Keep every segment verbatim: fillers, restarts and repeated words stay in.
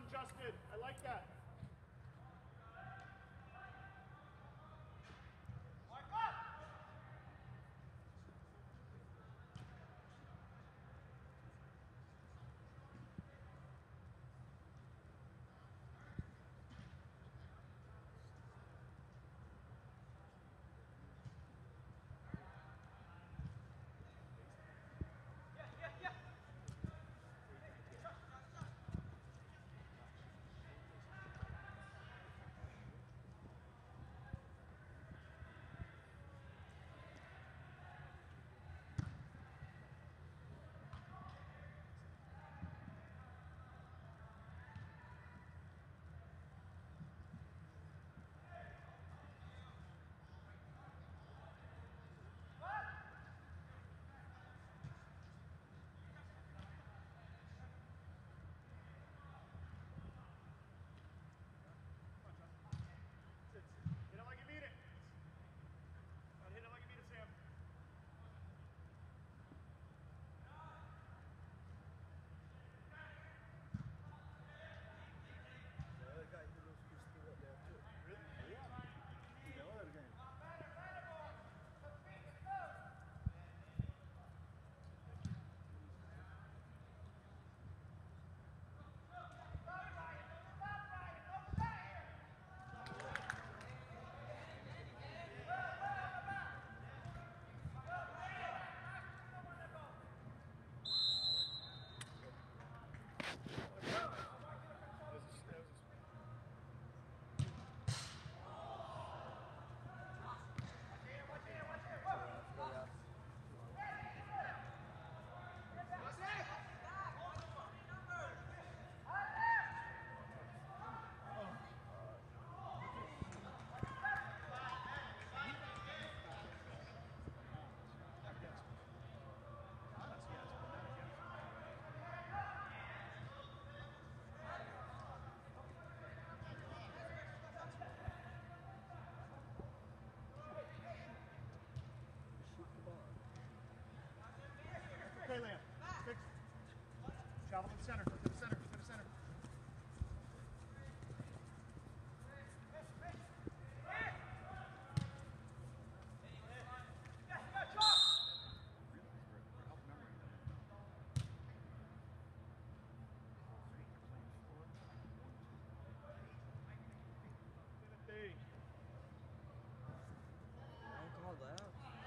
one, Justin. I like that. Okay, Liam. Fix. Travel to the center. To the center. To the center. Don't call that.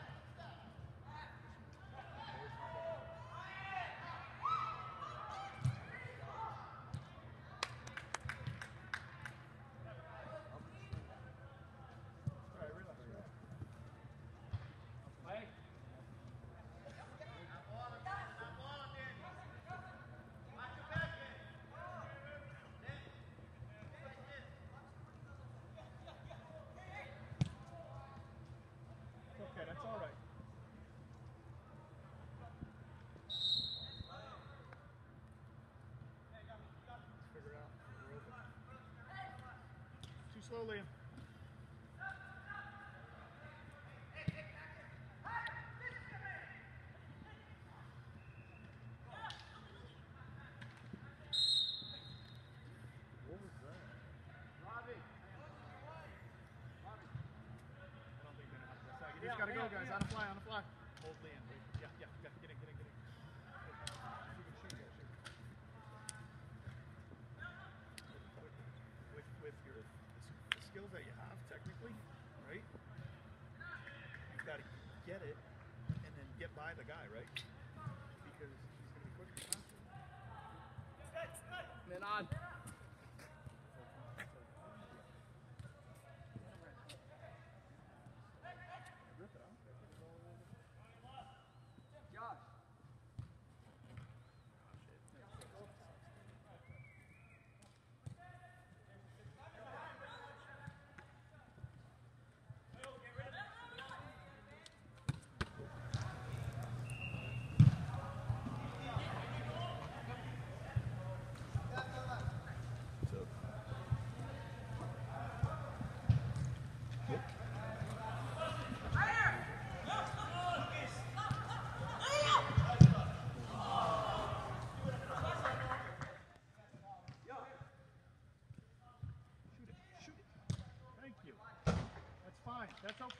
Okay, that's all right. Let's figure it out. We're open. Too slow, Liam. What was that? Robbie. Robbie. I don't think they're gonna have to. You just gotta go, guys. On the fly, on the fly. Hold Liam. Yeah, yeah, yeah. Get in, get in, get in. Shoot, shoot, shoot, shoot. With, with your the skills that you have, technically, right? You've got to get it and then get by the guy, right? Because he's going to be quicker than faster. Man on. Josh.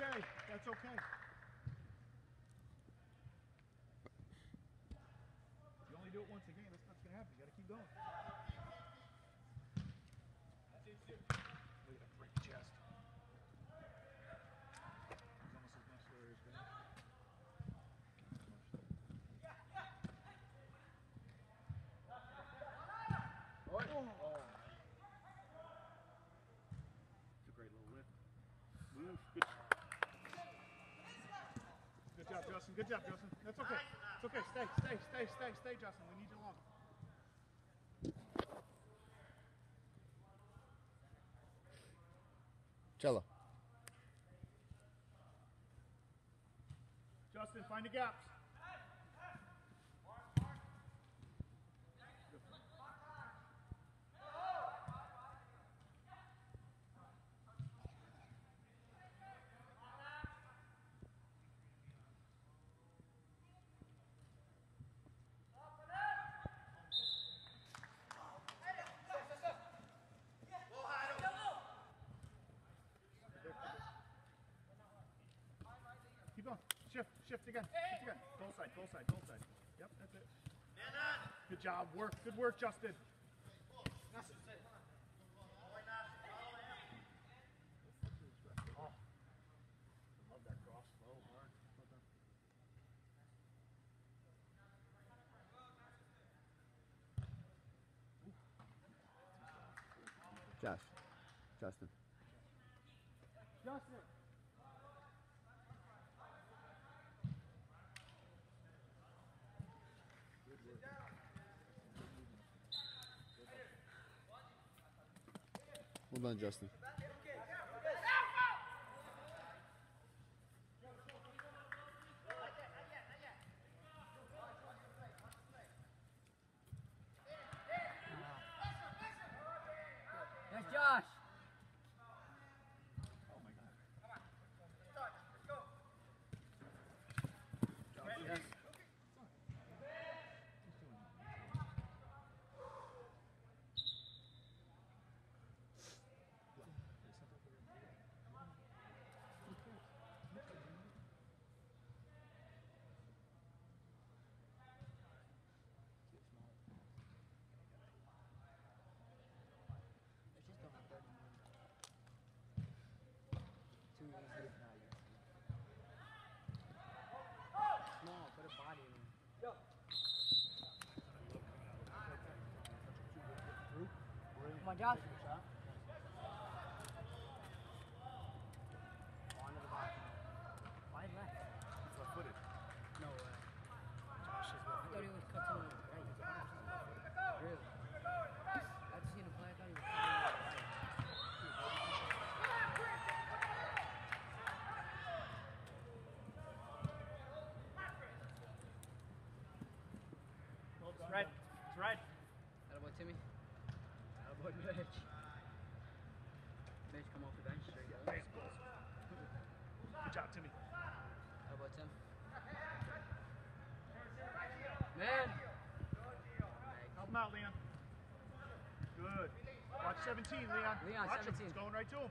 okay. That's okay. You only do it once a game. That's not going to happen. You got to keep going. Look at that brick chest. He's almost as much there as Ben. Oh. Oh. It's a great little lift. Move. Good. Good job, Justin. Good job, Justin. That's okay. It's okay. Stay, stay, stay, stay, stay, Justin. We need you long. Cello. Justin, find the gaps. Keep going. Shift, shift again. Shift again. Goal side, goal side, goal side. Yep, that's it. Good job. Work. Good work, Justin. Oh. I love that cross flow. Hard. Josh. Justin. Justin. Well done, Justin. Yes, Josh. Oh my God. Yes. Small, put a body in him. Come on, Josh. On to the box. Wide left. Left footed. No way. Josh is I thought he was cutting on the right. Really? I just seen him play. I thought he was cutting on the right. It's red. It's red. That about Timmy? That about Mitch. Mitch come off the bench. Straight goal. Bam, goals. Good job, Timmy. How about Tim? Man! Help him out, Leon. Good. Watch seventeen, Leon. Leon, Watch seventeen. him. It's going right to him.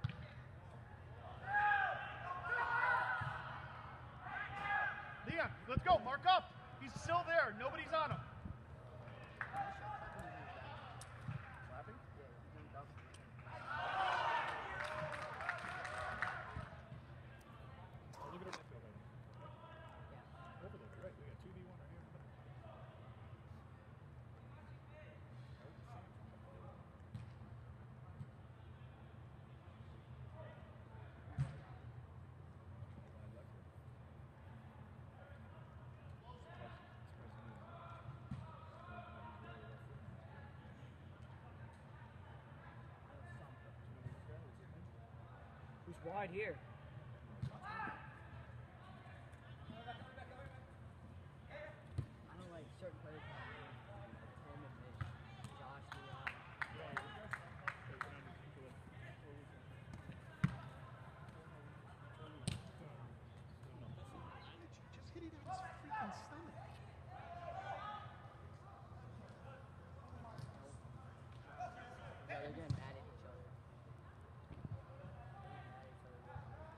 Leon, let's go. Mark up. He's still there. Nobody's on him. Slapping? Oh, look at our midfield right now. Over there, right. We got two D one right here. Who's wide here? I don't like certain players. Tim and Mitch. Josh, Leon. Just hit it out his freaking stomach. Yeah, they're getting mad at each other. Mad at each other.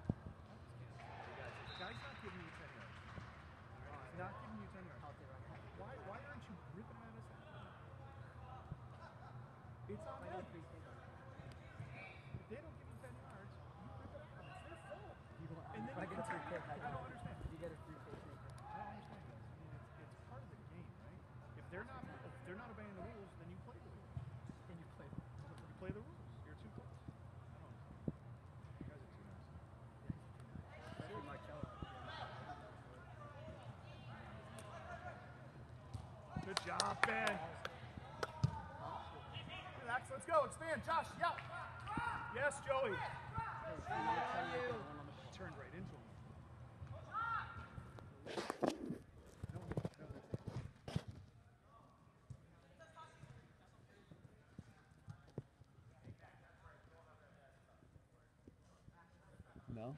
It's on I them. got three takeaways. If they don't give you ten yards, you rip it up. It's their fault. You go, And then if I you get a free continue. pick, I I don't understand. You get a free pick. I don't understand this. I mean, it's, it's part of the game, right? If they're not if they're not obeying the rules, then you play the rules. Then you play. You play the rules. You're too close. I don't understand. You guys are too nice. Especially Marcello. Good job, Ben. Relax, let's go. Expand, Josh. Yeah. Yes, Joey. Turned right into him. No?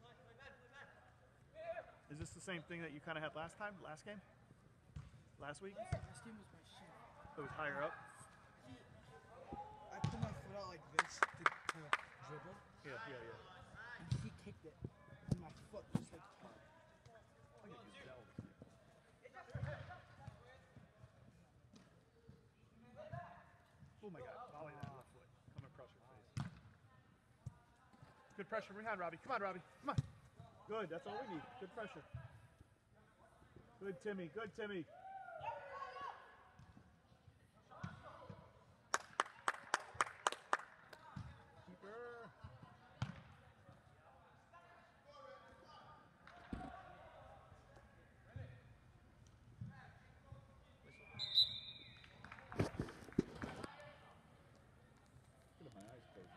Is this the same thing that you kind of had last time, last game? Last week? Last game was my shit. It was higher up? He, I put my foot out like this to, to dribble, Yeah, yeah, yeah. and he kicked it, and my foot just like popped. I could use that one. Oh my God, volley that left foot. Come across your face. Good pressure behind Robbie. Come on, Robbie. Come on. Good, that's all we need. Good pressure. Good, Timmy. Good, Timmy. Keeper. Look at my eyes closed.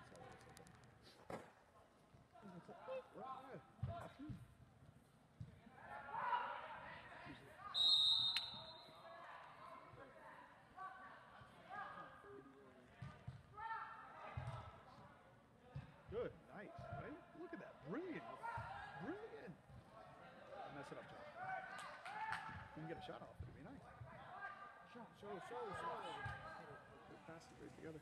Good, nice, right? Look at that, brilliant, brilliant. Mess it up, Joe. You can get a shot off, it'd be nice. Show, show, show, show. Good passes right together.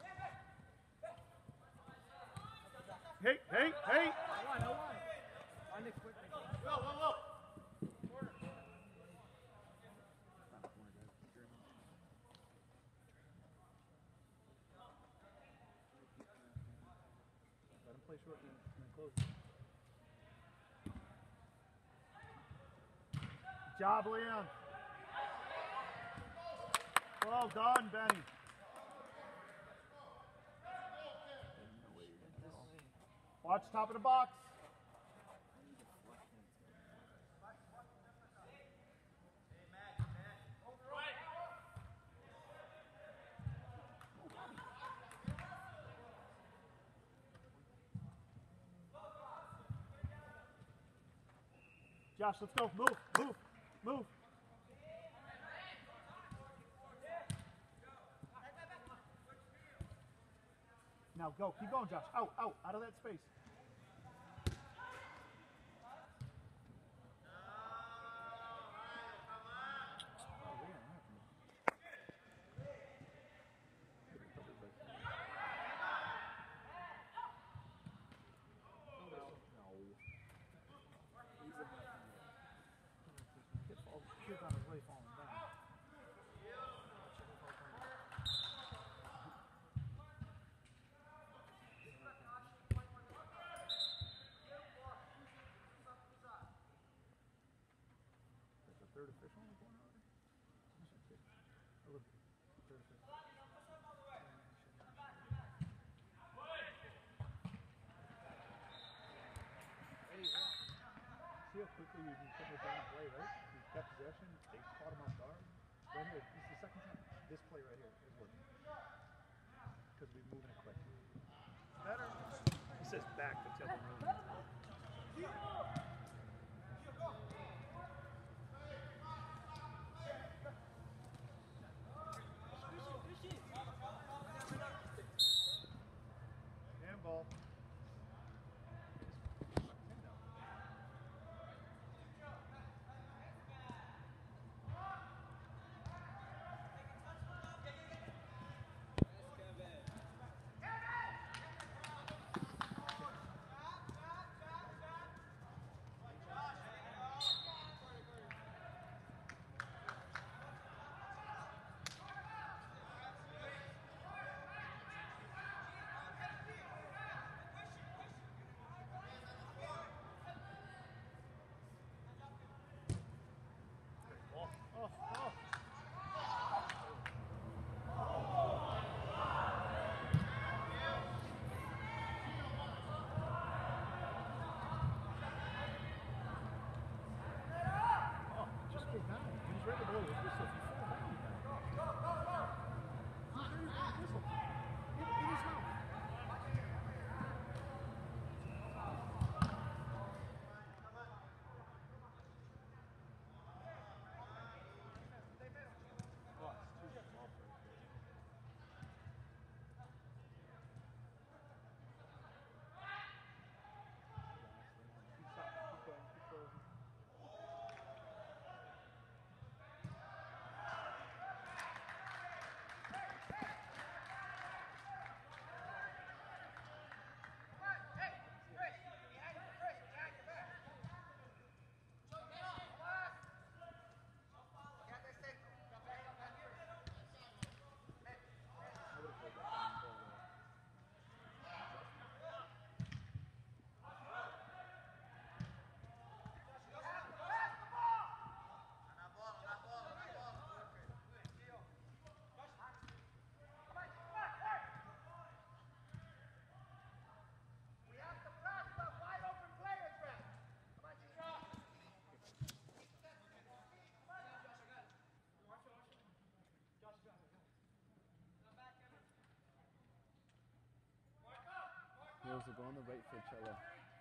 Hey, hey, hey! I won, I won. On the quick. Whoa, whoa, whoa! Let him play short and then close. Good job, Leon. Well done, Benny. Watch top of the box. Josh, let's go. Move, move, move. Now go. Keep going, Josh. Out, out, out of that space. Kid on his way falling down. There's a third official in the corner already? A little third official. See how quickly we can put this down and play, right? We kept possession, they caught him off guard. Right here, this is the second time. This play right here is working. Because we're moving it quick. Better. He says back to tell him really. Handball. Here's the go on the right for cello.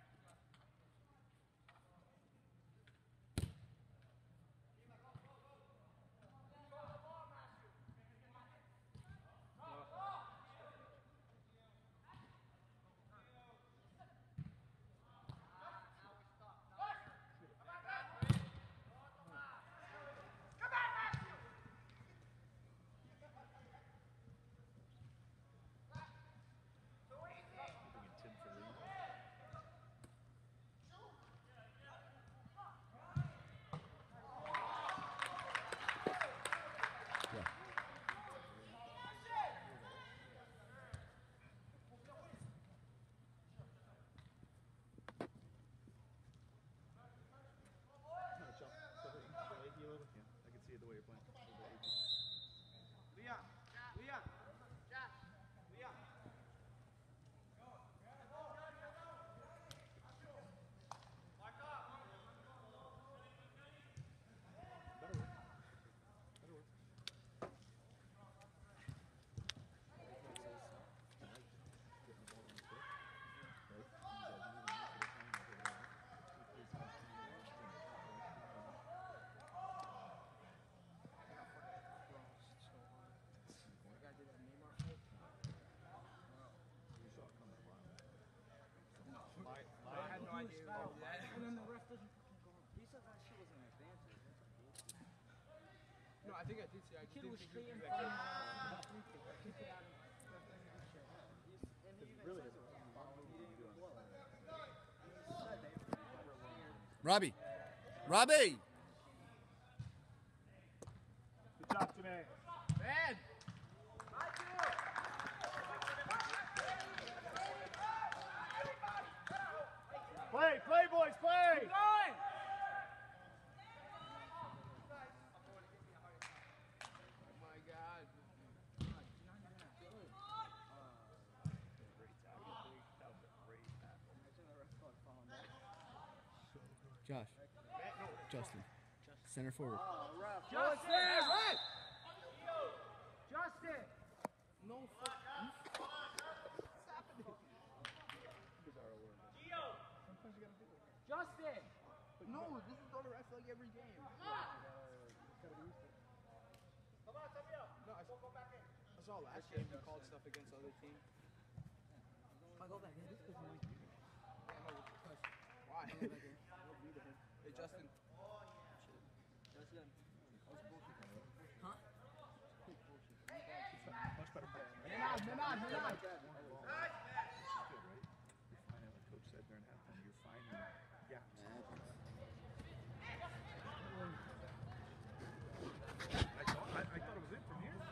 And then the ref doesn't fucking go. He said that shit wasn't an advantage. No, I think I did see. I Kid didn't was think straight you in could front do of that. him. Kicked it out of him. Ref doesn't do shit. He's, and he even really says it was a foul. He didn't even blow it. And he said they were weird. Robbie. Robbie! Good job, Janae. Man! Play, play, boys, play! Keep going! Oh my God. Josh. Justin. Center forward. Oh, ref. Justin! Right! Justin! No fuck. Justin! No, this is on the ref like every game. No, I, I saw last game he called stuff against other teams. If I go back in, this is my Yeah, no, why? Hey, Justin. Justin. Huh? Much better play. Man on, man on, man on. Good, right? You're fine, like Coach said during halftime, you're fine in gaps. I thought, I, I thought it was in from here.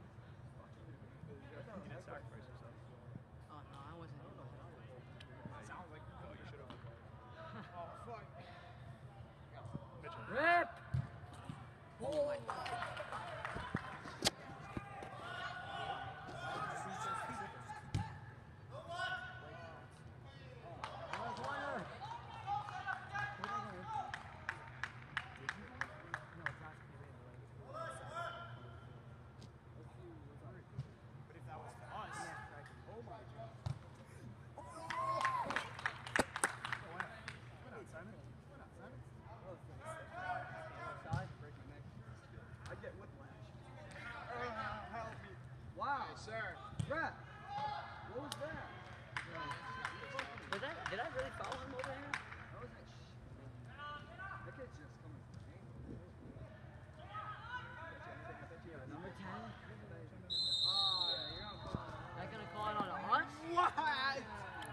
You didn't sacrifice yourself. Oh, no, I wasn't. I don't know what I was. Sounds like no, you should have. Oh, fuck. Mitchell. Rip! Oh my God. Wow. Yes, sir. Ref! What was that? Did I, did I really foul him over here? That was like, shh. That kid's just coming from me. Number ten? Oh, you're gonna call it. They're gonna call it on us? What?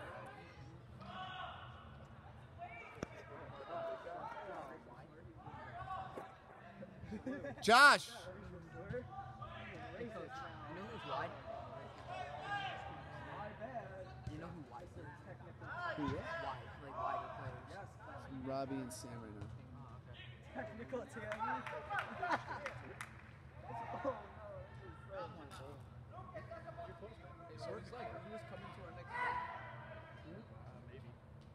Josh! Hey, coach, you know who's wide? You know who wide is? Who is? Wide, like wider players. Robbie and Sam right now. Technical T M E. Hey, so it's like he was coming to our next game. Uh, maybe.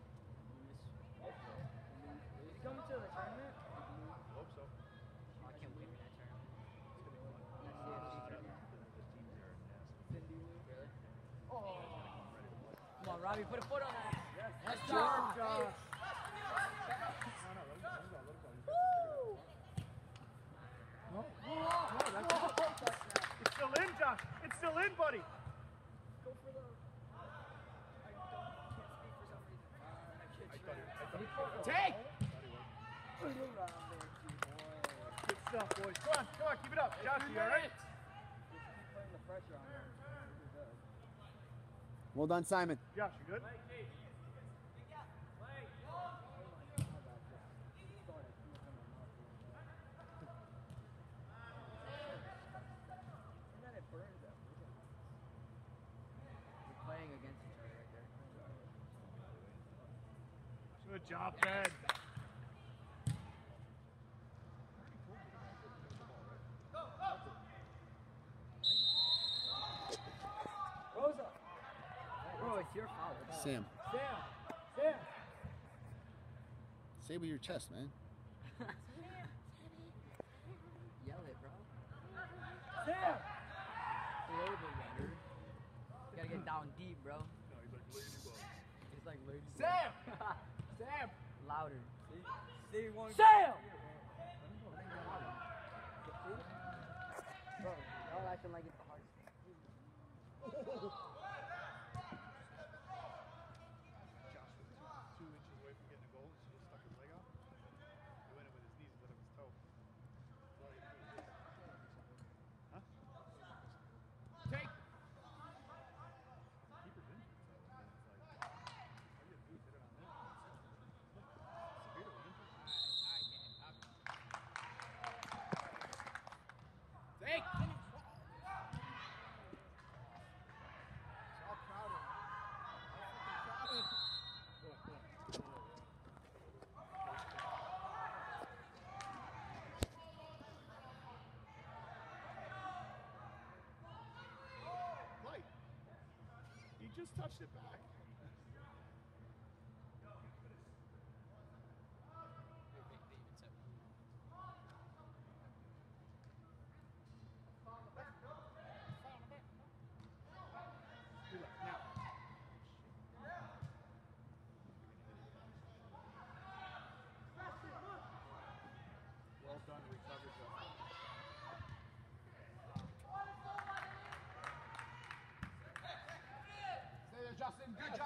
Is he coming to the tournament? Hope so. Oh, I can't wait for that tournament. It's gonna be fun. That's the A F C Uh, Premier. the, the teams there are nasty. Cindy Lou. Really? Oh. Ready to play. Come on, Robbie, put a foot on that. Yes. That's Good Josh. job. Hey. No, no, let him go, let him go, let him go. He's Woo! no, no, that's not. It's still in, Josh. It's still in, buddy. Go for the. I don't, can't speak for some reason. Uh, I can't I thought he, I thought Be he careful. Take! Put it around there, too, boy. Good stuff, boys. Come on, come on, keep it up. Josh, you all right? Just keep putting the pressure on them. You're good. Well done, Simon. Josh, you good? Playing against each other right there. Good job, Ben. Rosa! Bro, it's your foul. Sam. Sam, Sam. Say with your chest, man. Yell it, bro. Sam. Global runner. You gotta get down deep, bro. No, he's like ladybug. It's like lady. Sam! Sam! Louder. Say one. Sam! Bro, y'all acting like it's the hardest thing. Josh was two, two inches away from getting a goal. She just stuck his leg out. He went in with his knees instead of his toe. That's all you can do is this. Huh? Take! Keeper's injured, so it's like, all you have to do is hit it on net. Severely injured. Take! Play. He just touched it back. Good luck. Now. Well done, recovered, Justin. Stay there, Justin. Good job.